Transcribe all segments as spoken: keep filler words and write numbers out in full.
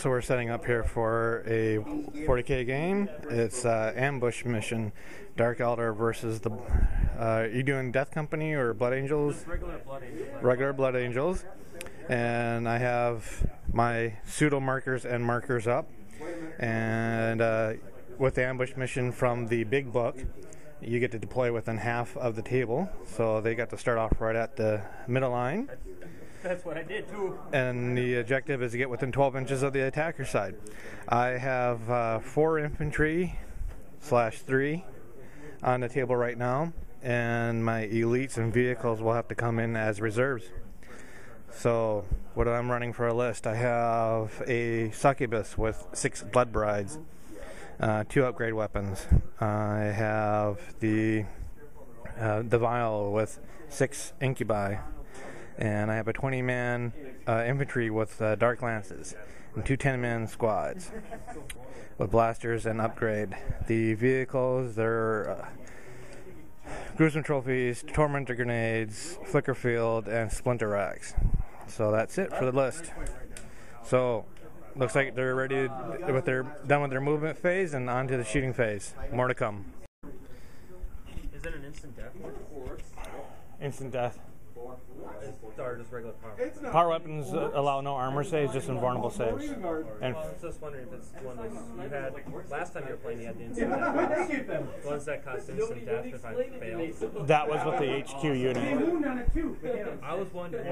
So we're setting up here for a forty K game. It's uh, ambush mission, Dark Elder versus the. Uh, are you doing Death Company or Blood Angels? Just regular Blood Angels. Regular Blood Angels, and I have my pseudo markers and markers up, and uh, with the ambush mission from the big book, you get to deploy within half of the table. So they got to start off right at the middle line. That's what I did too. And the objective is to get within twelve inches of the attacker side. I have uh, four infantry slash three on the table right now, and my elites and vehicles will have to come in as reserves. So what I'm running for a list, I have a succubus with six blood brides, uh, two upgrade weapons. I have the uh, the vial with six incubi. And I have a twenty man uh, infantry with uh, dark lances and two ten man squads with blasters and upgrade. The vehicles, they're uh, gruesome trophies, tormentor grenades, flicker field, and splinter racks. So that's it for the list. So looks like they're ready to, with their done with their movement phase and on to the shooting phase. More to come. Is it an instant death? Instant death. Or just regular power? Power weapons uh, allow no armor saves, just invulnerable saves. And I was just wondering if it's one of those you had last time you were playing. You had the instant death. Ones that cost instant death if I fail. that was with the H Q unit. I was wondering.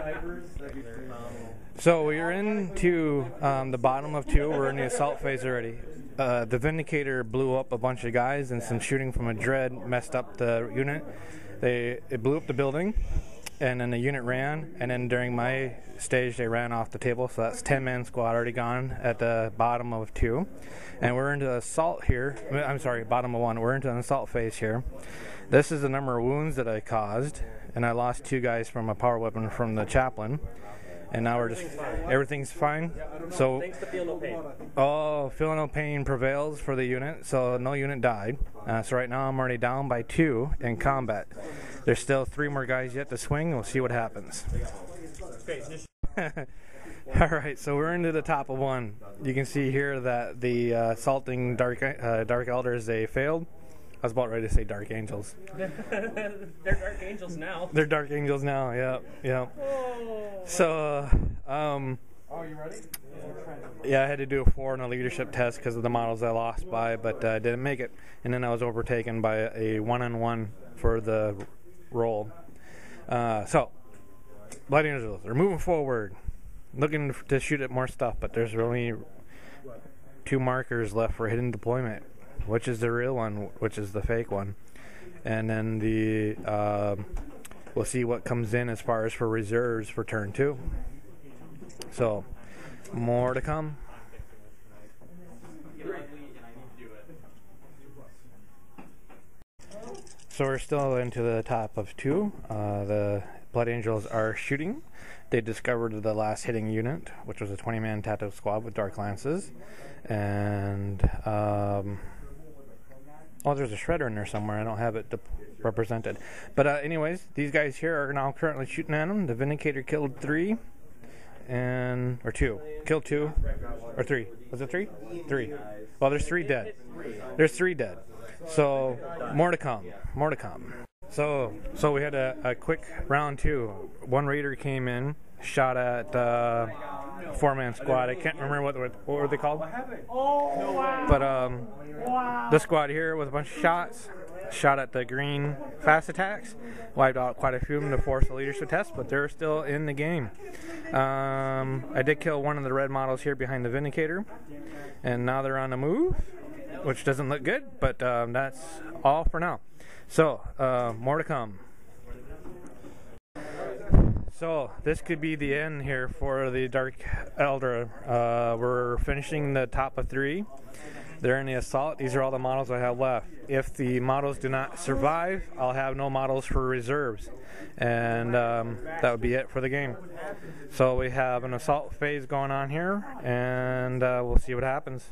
So we're into um, the bottom of two. We're in the assault phase already. Uh, the Vindicator blew up a bunch of guys, and some shooting from a Dread messed up the unit. They it blew up the building. And then the unit ran, and then during my stage they ran off the table, so that's ten man squad already gone at the bottom of two. And we're into assault here. I'm sorry, bottom of one. We're into an assault phase here. This is the number of wounds that I caused, and I lost two guys from a power weapon from the chaplain. And now we're just, everything's fine. So, Thanks to Feel No Pain. oh, Feel No Pain prevails for the unit, so no unit died. Uh, so right now I'm already down by two in combat. There's still three more guys yet to swing. We'll see what happens. Alright, so we're into the top of one. You can see here that the uh, assaulting Dark, uh, Dark Elders, they failed. I was about ready to say Dark Angels. They're Dark Angels now. They're Dark Angels now, yeah, yeah. Oh. So, uh, um... Oh, you ready? yeah, I had to do a four in a leadership test because of the models I lost by, but I uh, didn't make it. And then I was overtaken by a one-on-one for the roll. Uh, so, Blood Angels, they're moving forward, looking to shoot at more stuff, but there's only two markers left for hidden deployment, which is the real one, which is the fake one. And then the uh, we'll see what comes in as far as for reserves for turn two. So, more to come. So we're still into the top of two. Uh, the Blood Angels are shooting. They discovered the last hitting unit, which was a twenty man tactical squad with dark lances. And, um, oh, there's a shredder in there somewhere. I don't have it represented. But uh, anyways, these guys here are now currently shooting at them. The Vindicator killed three. And or two, killed two, or three. Was it three? Three. Well, there's three dead. There's three dead. So more to come. More to come. So so we had a, a quick round two. One raider came in, shot at uh, four man squad. I can't remember what what were they called. But um, this squad here with a bunch of shots. Shot at the green fast attacks, wiped out quite a few of them to force the leadership test, but they're still in the game. Um, I did kill one of the red models here behind the Vindicator, and now they're on the move, which doesn't look good, but um, that's all for now. So, uh, more to come. So, this could be the end here for the Dark Elder. Uh, we're finishing the top of three. They're in the assault. These are all the models I have left. If the models do not survive, I'll have no models for reserves. And um, that would be it for the game. So we have an assault phase going on here, and uh, we'll see what happens.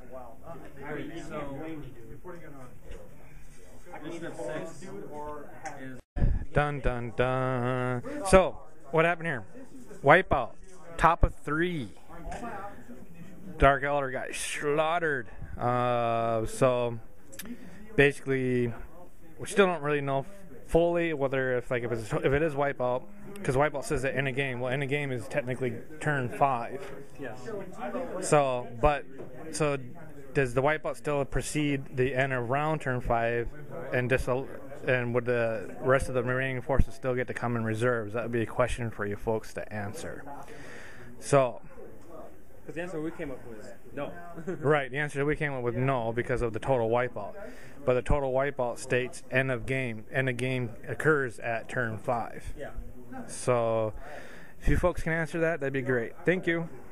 Dun dun dun. So, what happened here? Wipeout. Top of three. Dark Elder got slaughtered. Uh, so basically, we still don't really know fully whether if like if it's if it is wipeout, because wipeout says that end of game. Well, end of game is technically turn five. Yes. So, but so does the wipeout still precede the end of round turn five, and dis- and would the rest of the remaining forces still get to come in reserves? That would be a question for you folks to answer. So. Because the answer we came up with was no. Right, the answer we came up with no because of the total wipeout. But the total wipeout states end of game. End of game occurs at turn five. Yeah. So if you folks can answer that, that'd be great. Thank you.